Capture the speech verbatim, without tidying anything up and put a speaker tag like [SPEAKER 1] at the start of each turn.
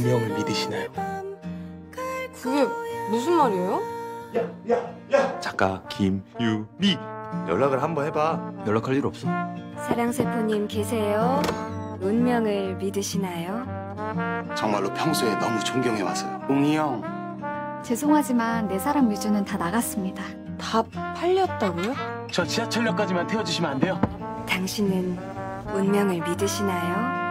[SPEAKER 1] 운명을 믿으시나요?
[SPEAKER 2] 그게 무슨 말이에요?
[SPEAKER 3] 작가 김유미 연락을 한번 해봐.
[SPEAKER 1] 연락할 일 없어?
[SPEAKER 4] 사랑세포님 계세요? 운명을 믿으시나요?
[SPEAKER 5] 정말로 평소에 너무 존경해왔어요. 웅이 형.
[SPEAKER 6] 죄송하지만 내 사랑 뮤즈는 다 나갔습니다.
[SPEAKER 2] 다 팔렸다고요?
[SPEAKER 1] 저 지하철역까지만 태워주시면 안 돼요?
[SPEAKER 4] 당신은 운명을 믿으시나요?